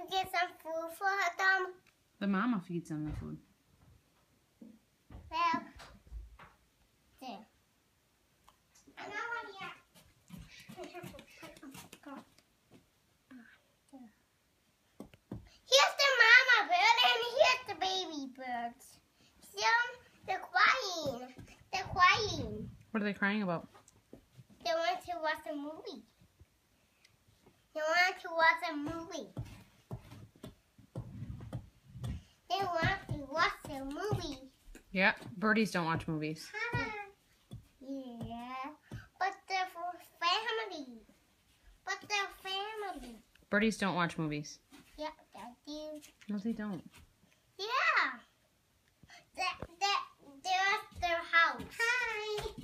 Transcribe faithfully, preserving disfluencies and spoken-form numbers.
you get some food for them? The mama feeds them the food. Well, there. I know one yet. Here's the mama bird and here's the baby birds. See them? They're crying. They're crying. What are they crying about? They want to watch a movie. They want to watch a movie. They want to watch a movie. Yeah, birdies don't watch movies. Yeah, but they're for family. But they're family. Birdies don't watch movies. Yeah, they do. No, they don't. Yeah. That, that, they're at their house. Hi.